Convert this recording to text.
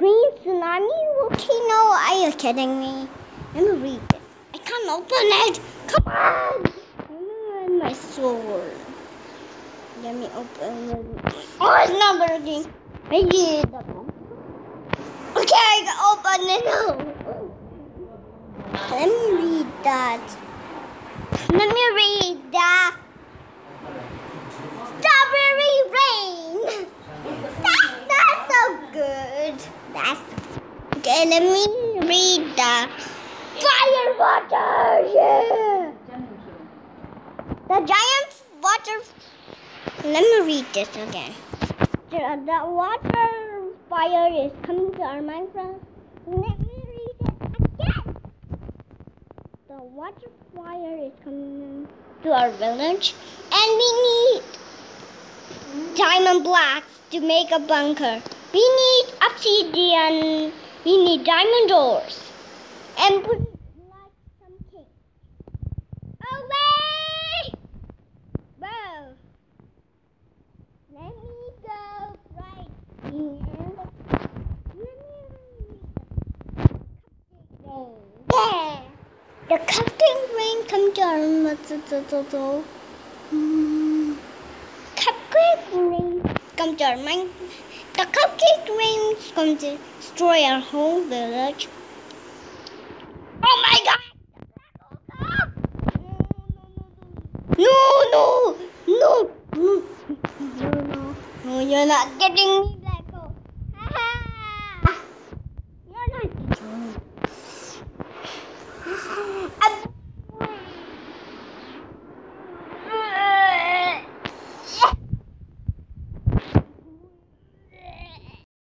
green tsunami volcano? Are you kidding me? Let me read this. I can't open it. Come on. My sword. Let me open it. Oh, it's not working. I did. Okay, I can open it now. Let me read that. Let me read that. Strawberry rain. That's not so good. That's okay. Let me read that. Fire water. Yeah. The giant water. Let me read this again. The water fire is coming to our Minecraft. Let me read it again. The water fire is coming to our village, and we need diamond blocks to make a bunker. We need obsidian. We need diamond doors, and put like some cake. Away! Whoa! Let me go right here. Yeah. The cupcake rain come to our cupcake rain come to our mind. The cupcake rain come to destroy our whole village. Oh my god! No, you're not getting me.